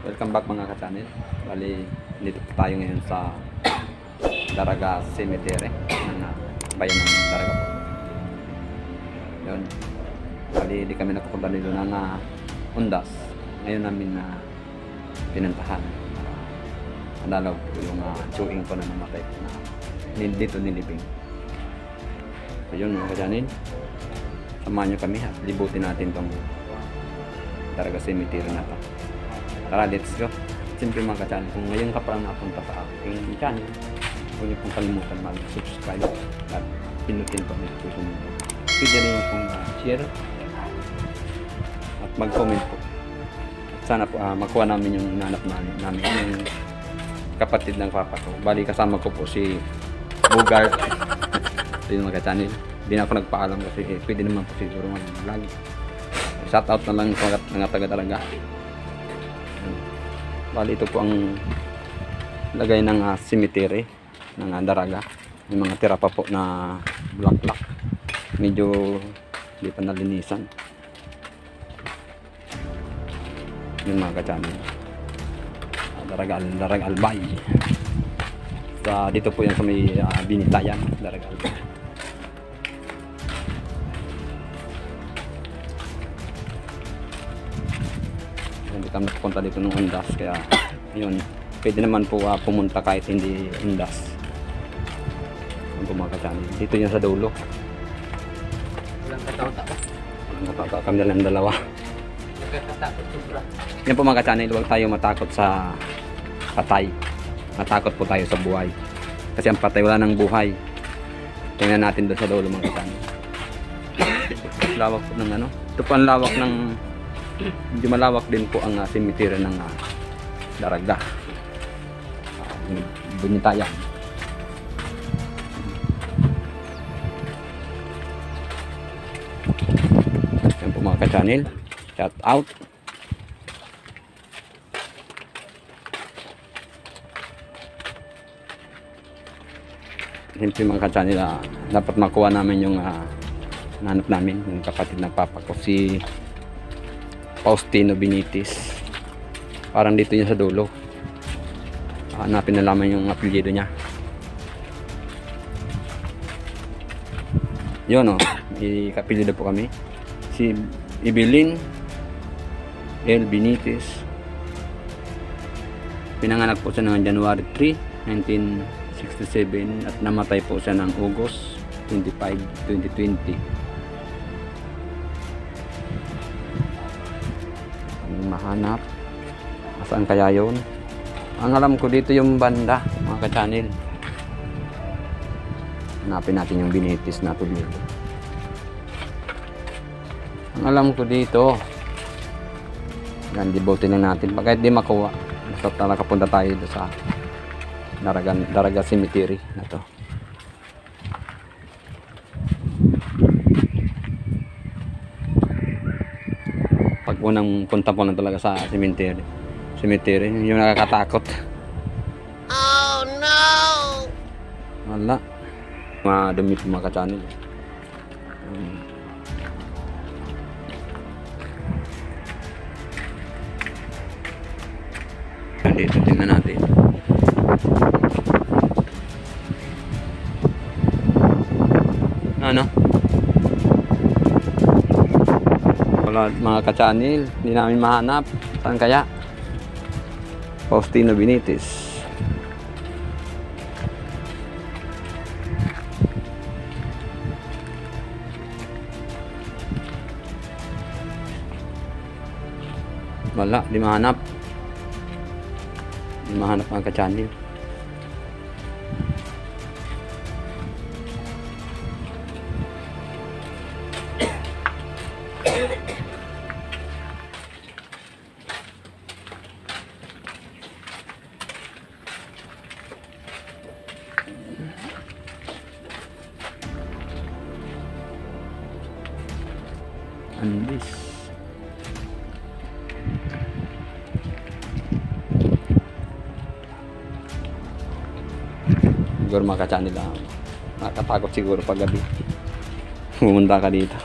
Welcome back mga ka-channel. Bali, dito po tayo ngayon sa Daraga Cemetery ng bayan ng Daraga po. Yun. Bali, di kami nakapunta dito ng Undas. Ngayon namin na pinuntahan. Nadalaw po yung chewing ko na namatay na dito nilibing. So yun mga ka-channel. Samahan nyo kami at libutin natin tong Daraga Cemetery na to. Tara, let's go. Siyempre mga ka-channel, kung ngayon ka parang napunta sa aking channel, huwag niyo pong kalimutan mag-subscribe at pinutin po ang notification mo. Pwede rin pong share at mag-comment po. At sana po makuha namin yung nanap namin yung kapatid ng papa ko. Bali kasama ko po si Bugart. Ito yung mga ka-channel. Hindi na ako nagpaalam kasi pwede naman po siguro mag-vlog. Shout out na lang sa mga taga-Daraga. Bali ito po ang lagay ng cemetery ng Daraga. May mga tira pa po na bulaklak. Medyo hindi pa nalinisan. Yung mga ka-channel. Daraga Albay. Dito po yan sa may Binitayan, Daraga Albay. Hindi kami nakapunta dito ng Undas, kaya yun, pwede naman po pumunta kahit hindi Undas. Ang mga ka-channel. Dito yan sa dulo. Walang katawa-tawa. Kami na lang dalawa. Nagkakatakot sobra. Yan po mga ka-channel, huwag tayo matakot sa patay. Matakot po tayo sa buhay. Kasi ang patay wala ng buhay. Tingnan natin doon sa dulo mga ka-channel. Lawak po ng ano. Ito po ang lawak ng medyo malawak din po ang cemetery ng Daraga. Binitayan. Yan po mga ka-channel. Shout out. Siyempre mga ka-channel, dapat makuha namin yung nanap namin, yung kapatid ng papa ko, si Faustino Benitez. Parang dito niya sa dulo. Hanapin na lamang yung apelyido niya. Yun o, ikapelyido po kami. Si Evelyn L. Benitez. Pinanganak po siya ng January 3, 1967 at namatay po siya ng August 25, 2020. Mahanap. Saan kaya yun? Ang alam ko dito yung banda, mga ka-channel. Hanapin natin yung Benitez na apelyido. Ang alam ko dito. Yan, dibote lang natin. Kahit di makuha. Basta talaga punta tayo dito sa Daraga Cemetery na to. Pag unang punta po lang talaga sa cemetery, yung nakakatakot. Oh no! Wala. Madumi po mga ka-channel. Dito tingnan natin. Ano? Wala mga ka-channel, hindi namin mahanap. Saan kaya? Faustino Benitez. Wala, di mahanap. Di mahanap mga ka-channel. Andis. Siguro mga ka-channel nakakatakot siguro pag gabi. Pumunta ka dito.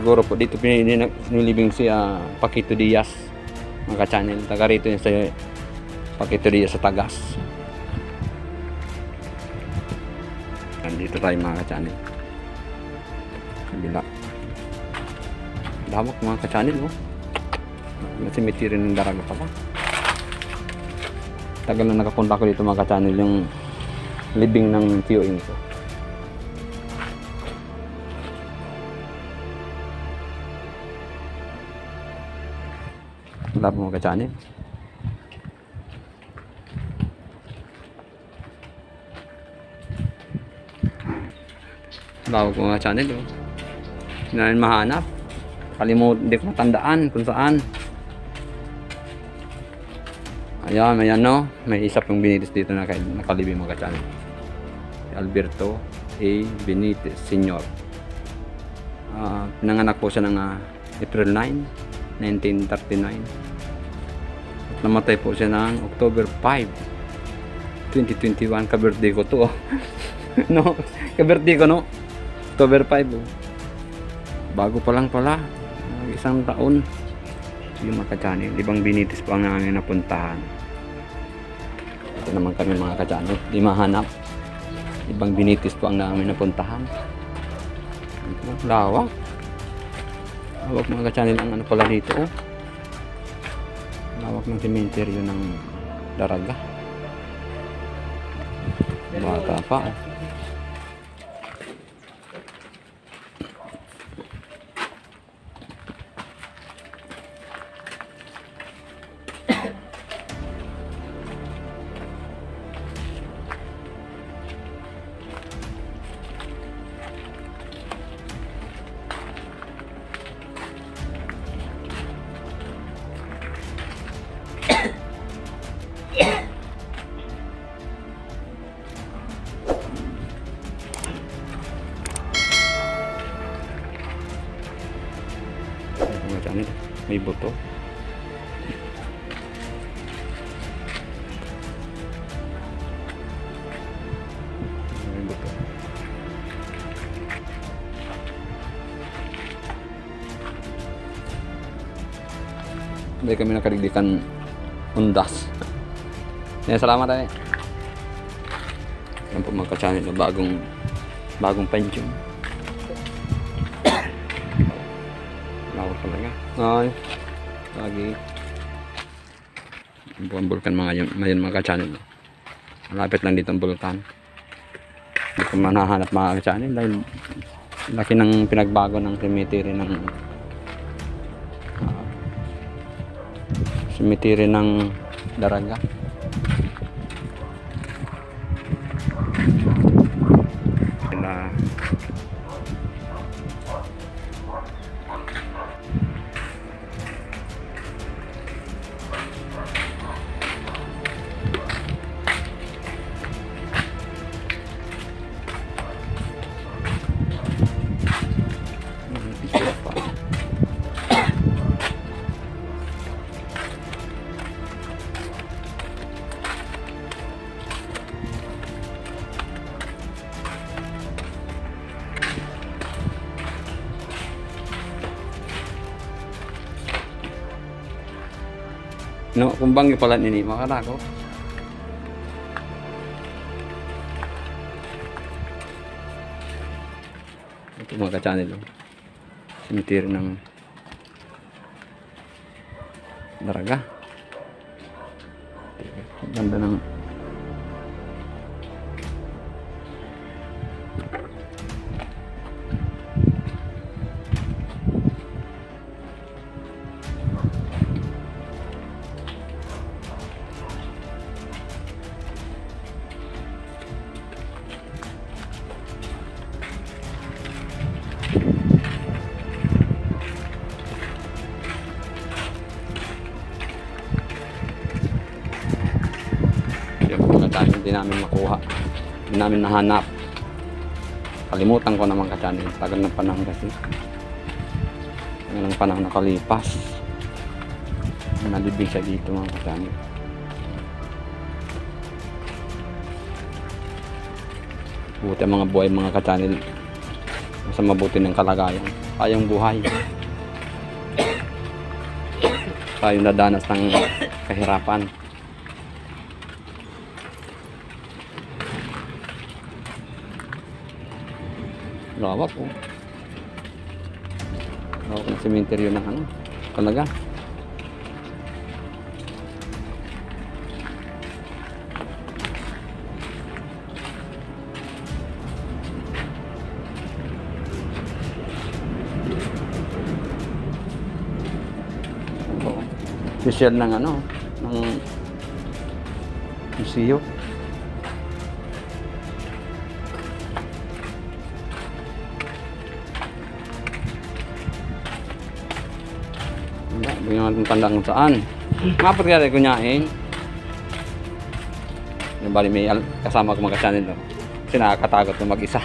siguro po dito nilibing si Paquito Diaz, mga ka-channel. Taga rito yun sa Paquito Diaz sa Tagas. Nandito tayo mga ka-channel. Kabila. Lawak mga ka-channel, oh. Cemetery ng Daraga pala. Tagal na nakapunta ko dito mga ka-channel, yung libing ng tiyuing ko. Wala po mga ka-channel. Lawak po mga ka-channel, oh. Hindi namin mahanap. Hindi ko matandaan kung saan. Ayan, ayan, no. May isa pong Benitez dito na nakalibing mga ka-channel. Si Alberto A. Benitez Sr. Pinanganak po siya ng April 9, 1939. At namatay po siya ng October 5, 2021. Ka-birthday ko to. No, ka-birthday ko, no. October 5, oh. Bago pa lang pala. Isang taon. Yung mga ka-channel, ibang Benitez po ang namin napuntahan. Ito naman kami mga ka-channel, di mahanap. Ibang Benitez po ang namin napuntahan. Lawak. Lawak mga ka-channel ang ano pala dito, oh. Lawak ng cemetery ng Daraga. Bata pa, oh. May buto. May buto. Hindi kami nakaligdikan undas. Yan, salamat tayo. Yan po mga ka-channel na bagong pension. Lawak talaga. Ay, lagi. Buong bulkan mga ka-channel. Malapit lang dito ang bulkan. Hindi ko manahanap mga ka-channel dahil laki ng pinagbago ng cemetery ng Daraga. No, kumbang yung pala nini, makarako. Ito mga ka-channel, cemetery ng Daraga. Ganda ng hindi namin makuha, hindi namin nahanap. Kalimutan ko naman ka-channel, tagal ng panahon kasi, tagal ng panahon nakalipas. Nalibig siya dito mga ka-channel. Buti ang mga buhay mga ka-channel, sa mabuti ng kalagayan. tayong buhay. Tayong nadanas ng kahirapan. Lawak po. Lawak ng sementeryo ng ano. Talaga. Special ng ano, ng museo. Wala, bigyan natin tanda kung saan. Mapot kaya ko nyain. Yung bali may kasama ko mga channel no. Kasi nakakatakot na mag-isa.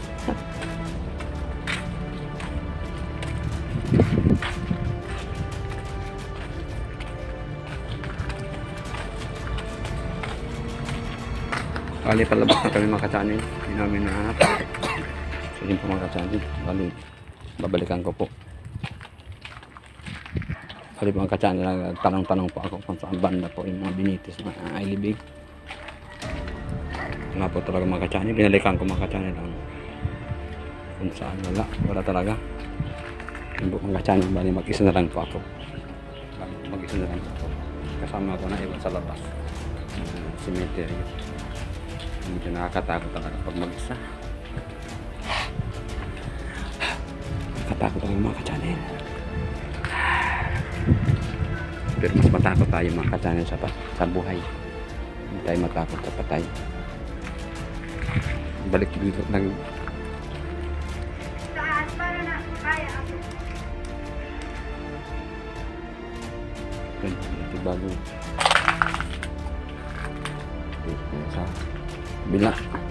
Bali palabas na kami mga ka-channel. Hindi namin nahanap. So yun po mga ka-channel. Bali babalikan ko po. Bali mga ka-channel, tanong-tanong po ako kung saan banda po yung mga binitis na ilibig. Wala po talaga mga ka-channel. Binalikan ko mga ka-channel kung saan wala talaga. Yun po mga ka-channel. Bali mag-isa na lang po ako. Mag-isa na lang po ako. Kasama ko na iba sa labas. Cemetery. Medyo nakakatakot talaga pag mag-isa. Nakakatakot talaga mga ka-channel. Pero mas matakot tayo mga ka-channel sa buhay. Hindi tayo matakot sa patay. Balik dito lang. Ito bago. Ito sa bila.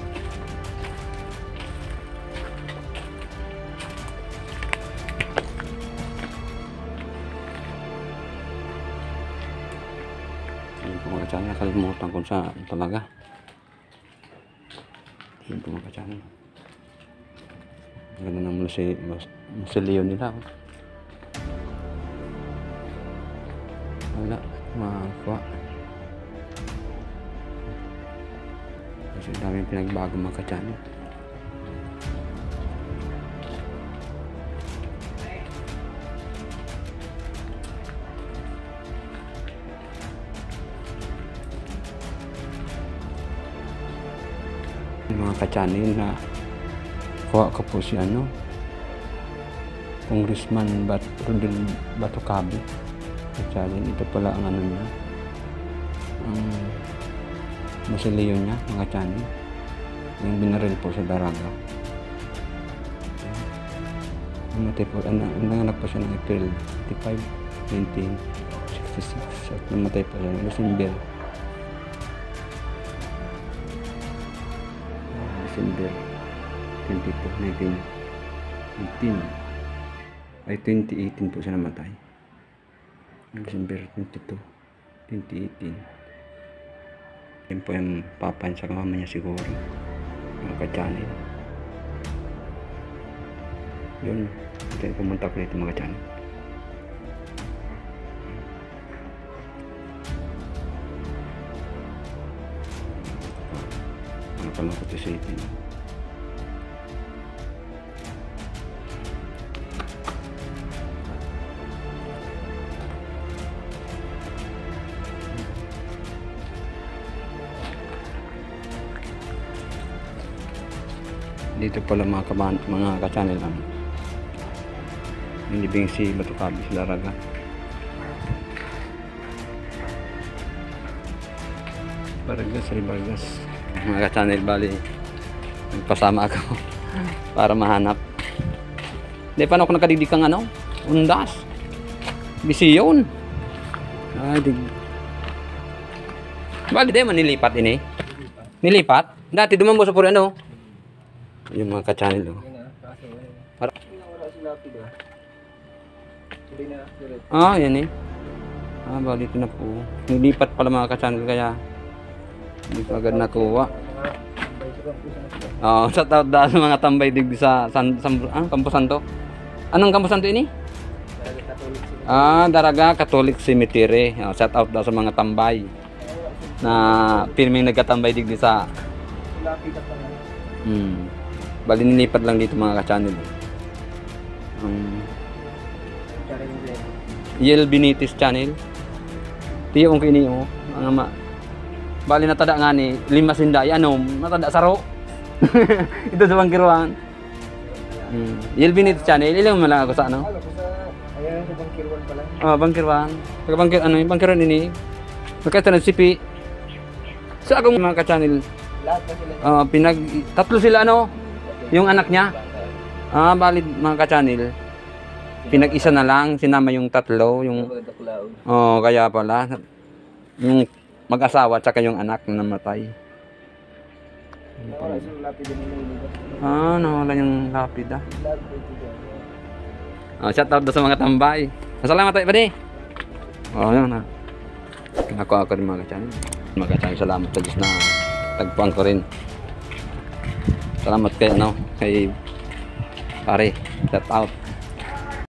Yung mga ka-channel, nakalimutan kung saan talaga. Yung mga ka-channel. Ang ganda ng musilyo nila. Wala, makakuha. Kasi daming pinagbago mga ka-channel. Mga ka-channel na kuha ko po si Congressman Rodel Batocabe. Ka-channel, ito pala ang ano niya, ang musilyo niya mga channel, yung binaril po sa Daraga. Namatay po, nanganak po siya ng April 25, 1966 at namatay po siya ng December 22, 2018 po siya namatay. December 22, 2018. Yan po yung papa niya sa mama niya siguro. Mga ka-channel. Yun. Ito yung pumunta ko dito mga ka-channel. Ano pa lang ko ito sa itin. Dito pala mga ka-channel ang nilibing si Batocabe sa Daraga. Vargas. Mga ka-channel, bali nagpasama ako para mahanap. Hindi, paano ako nakadidikang undas? Bisiyon. Ay, bali di man nilipat ini. Nilipat? Dati dumambo sa puro yung mga ka-channel yan bali ito na po. Nilipat pala mga ka-channel kaya hindi ko agad nakuha. Sa taon dahil mga tambay digdi sa Campo Santo. Anong kampusan to ini? Daraga Katolik sila. Daraga Catholic Cemetery. Shout out daw sa mga tambay na pirming nagkatambay digdi sa Lapit at lang. bali nilipad lang dito mga ka-channel. Yel Benites channel. Tiyo kung kini mo ang ama. Bali natada nga ni lima sinday ano, natada saro. Ito sa bangkiruan. Yel Benites channel, ilang man lang ako sa ano? Ayan sa Bangkirwan pa lang. Bangkiruan. Taga bangkir ano, yung bangkiruan ini. Magkata ng sipi. Sa akong mga ka-channel, Lahat na sila. tatlo sila ano, yung anak niya. Bali mga ka-channel. Pinag-isa na lang, sinama yung tatlo, yung kaya pala yung mag-asawa at saka yung anak na namatay. Nawala yung lapid shout out sa mga tambay. Salamat tayo pare. Yun na. Ako rin mga ka-channel. Mga ka-channel, salamat sa Diyos na tagpuan ko rin. Salamat kay pare. Shout out.